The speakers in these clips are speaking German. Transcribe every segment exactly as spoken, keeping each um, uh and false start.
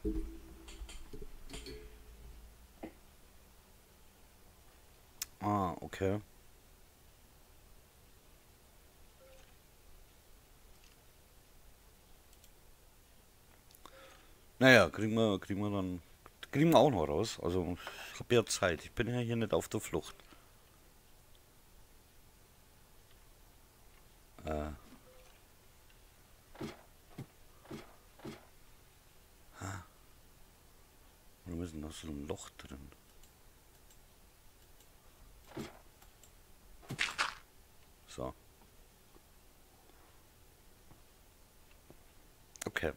Ah, okay. Naja, kriegen wir, kriegen wir dann. Kriegen wir auch noch raus. Also, ich habe ja Zeit. Ich bin ja hier nicht auf der Flucht. Äh, wir müssen noch so ein Loch drin. So, okay.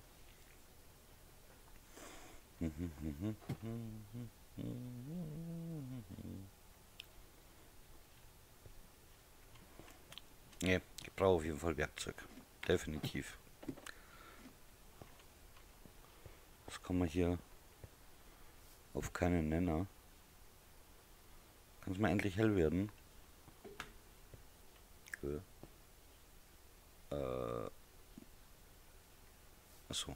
Nee, ich brauche auf jeden Fall Werkzeug. Definitiv. Das kann man hier auf keinen Nenner. Kann es mal endlich hell werden? Okay. Äh, achso.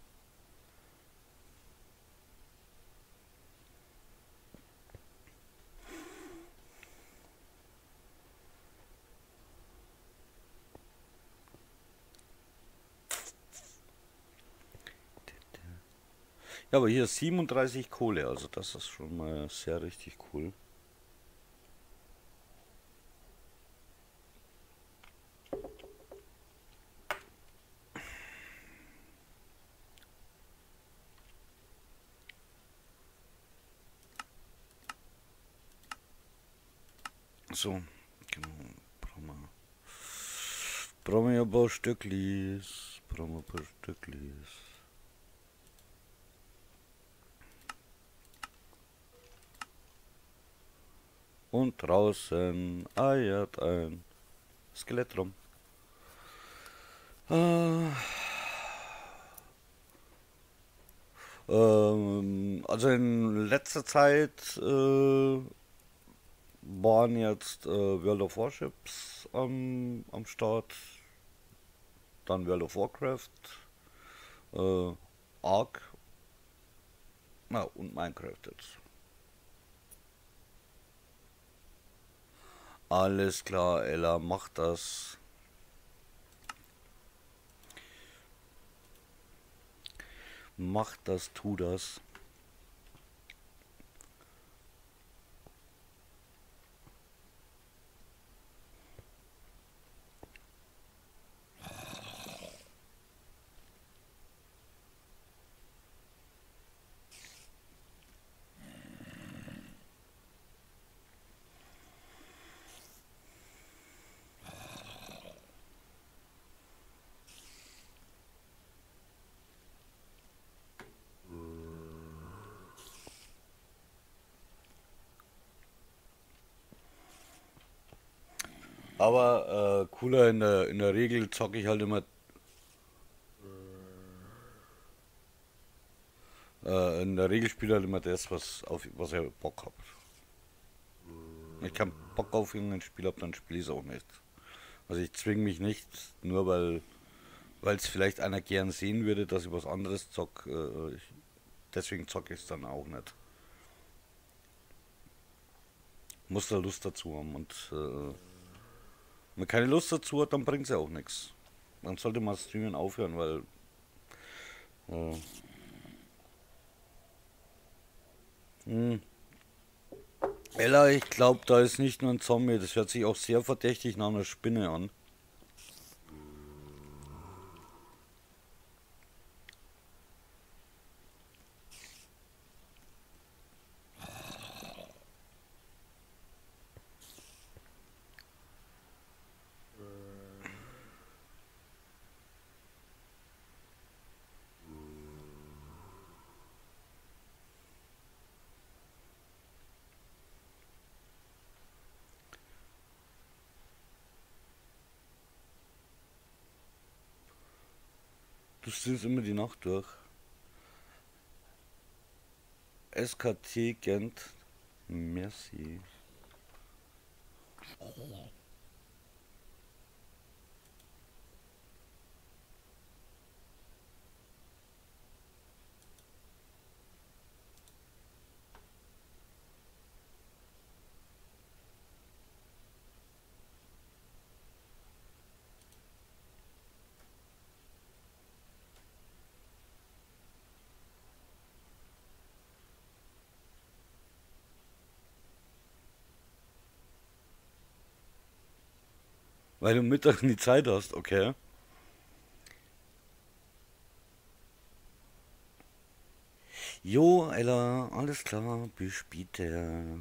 Ja, aber hier ist siebenunddreißig Kohle, also das ist schon mal sehr richtig cool. So, genau. Brauchen wir, brauchen wir ein paar Stücklis. Brauchen wir ein paar Stücklis. Und draußen eiert ein Skelett rum. Äh, ähm, also in letzter Zeit äh, waren jetzt äh, World of Warships am, am Start, dann World of Warcraft, äh, Ark, na, und Minecraft jetzt. Alles klar, Ella, mach das. Mach das, tu das. Aber äh, cooler in der, in der Regel zocke ich halt immer, äh, in der Regel spiele halt immer das, was, auf was ich Bock hab. Wenn ich keinen Bock auf irgendein Spiel hab, dann spiele ich es auch nicht. Also ich zwinge mich nicht, nur weil weil es vielleicht einer gern sehen würde, dass ich was anderes zock. Äh, ich, deswegen zocke ich es dann auch nicht. Muss da Lust dazu haben und äh, wenn man keine Lust dazu hat, dann bringt es ja auch nichts. Dann sollte man streamen aufhören, weil äh, hm, Ella, ich glaube, da ist nicht nur ein Zombie, das hört sich auch sehr verdächtig nach einer Spinne an. Du stehst immer die Nacht durch. S K T Gent, merci. Weil du Mittag nie Zeit hast, okay. Jo, Ella, alles klar, bis später.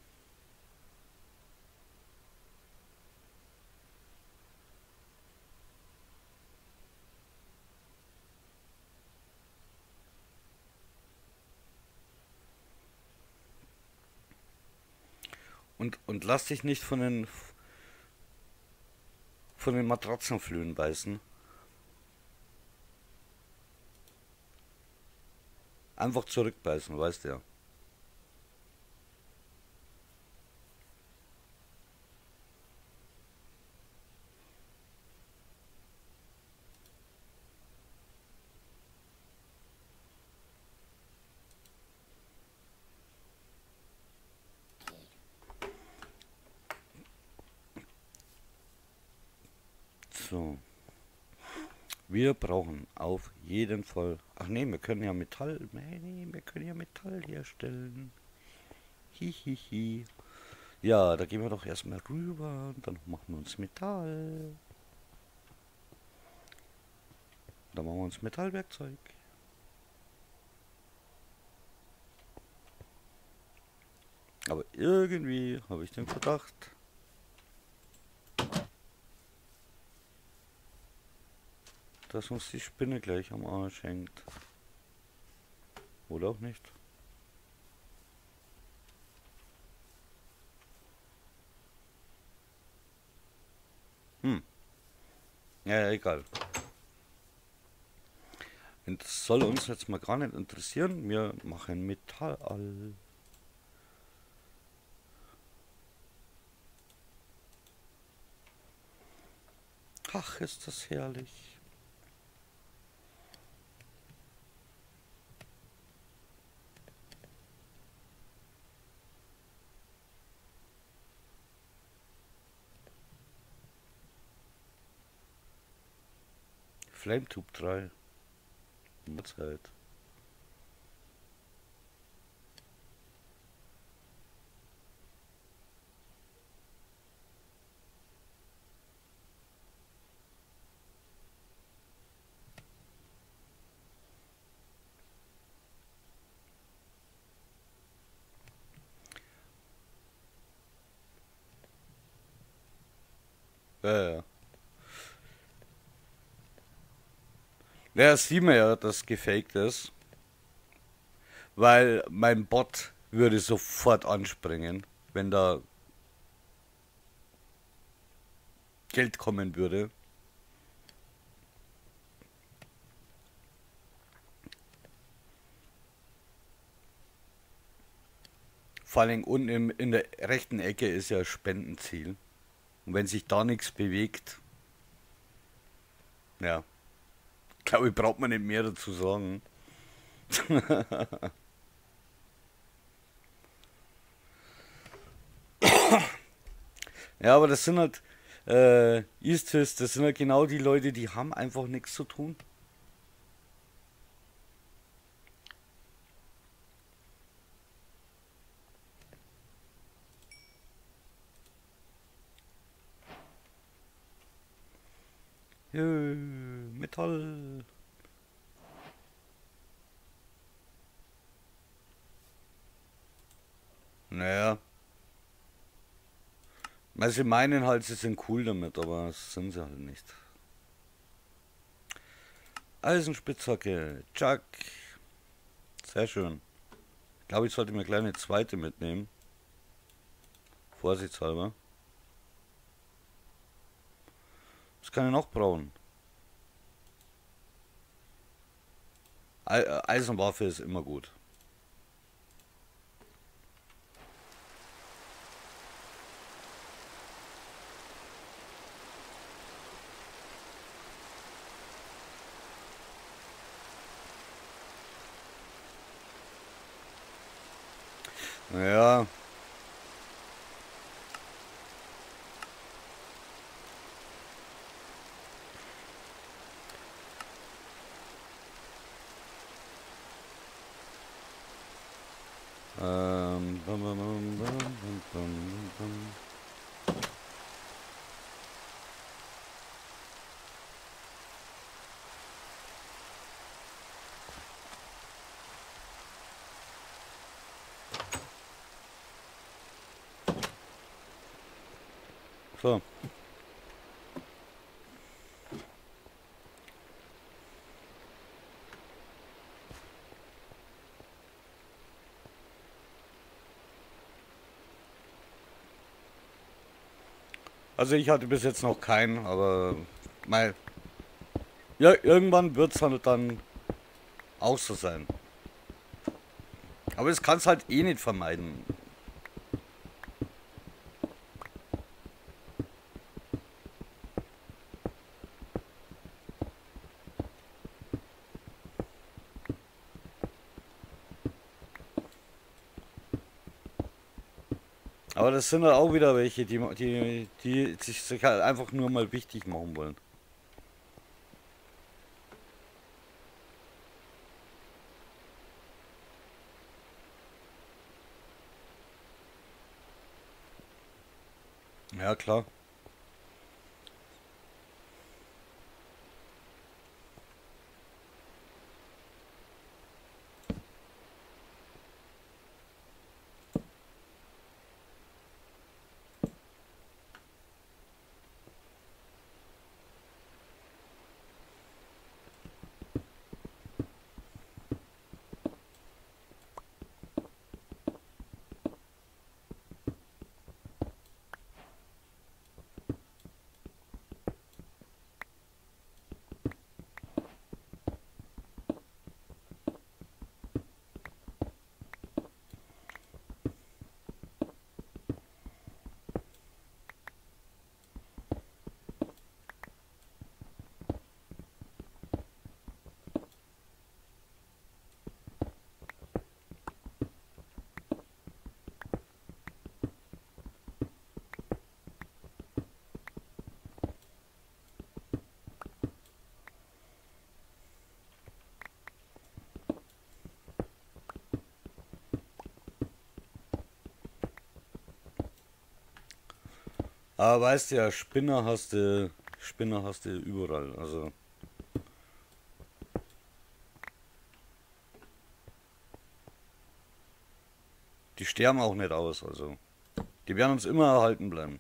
Und, und lass dich nicht von den von den Matratzenflöhen beißen. Einfach zurückbeißen, weißt du ja. So. Wir brauchen auf jeden Fall. Ach nee, wir können ja Metall. Nee, wir können ja Metall herstellen. Hihihi. Ja, da gehen wir doch erstmal rüber und dann machen wir uns Metall. Dann machen wir uns Metallwerkzeug. Aber irgendwie habe ich den Verdacht. Dass uns die Spinne gleich am Arsch hängt. Oder auch nicht. Hm. Ja, ja, egal. Und das soll uns jetzt mal gar nicht interessieren. Wir machen Metall. Ach, ist das herrlich. Flametube drei. Zeit. Ja, ja. Ja, sieht man ja, dass gefaked ist. Weil mein Bot würde sofort anspringen, wenn da Geld kommen würde. Vor allem unten im, in der rechten Ecke ist ja Spendenziel. Und wenn sich da nichts bewegt, ja, glaube ich, braucht man nicht mehr dazu sagen. Ja, aber das sind halt, äh, Eastis, das sind halt genau die Leute, die haben einfach nichts zu tun. Jö, Metall. Naja. Weil sie meinen halt, sie sind cool damit, aber das sind sie halt nicht. Eisenspitzhacke, Chuck. Sehr schön. Ich glaube, ich sollte mir gleich eine zweite mitnehmen. Vorsichtshalber. Was kann ich noch brauchen? E- Eisenwaffe ist immer gut. Ja. Ähm. Bum, bum, bum, bum, bum, bum, bum. So. Also ich hatte bis jetzt noch keinen, aber mal, ja, irgendwann wird es halt dann auch so sein. Aber das kannst halt eh nicht vermeiden. Aber das sind halt auch wieder welche, die, die, die sich, sich halt einfach nur mal wichtig machen wollen. Ja, klar. Aber weißt du ja, Spinner hast du, Spinner hast du überall. Also die sterben auch nicht aus. Also die werden uns immer erhalten bleiben.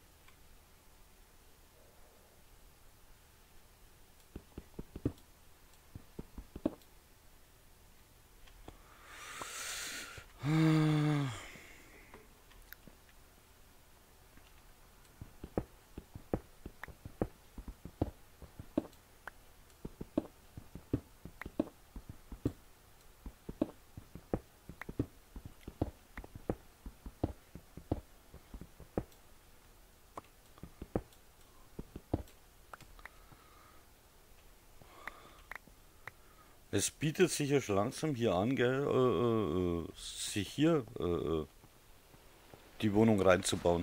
Es bietet sich ja schon langsam hier an, gell, äh, äh, äh, sich hier äh, äh, die Wohnung reinzubauen.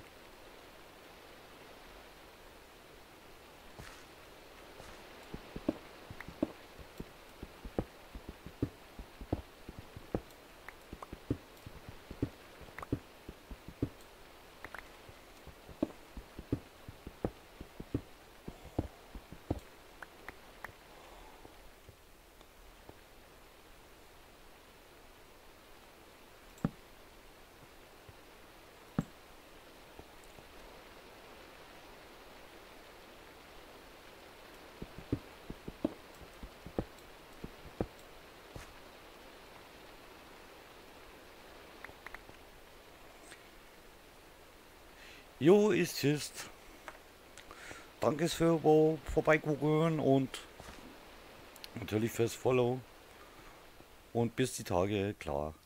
Jo, ist ist. Danke für wo vorbeigucken und natürlich fürs Follow. Und bis die Tage, klar.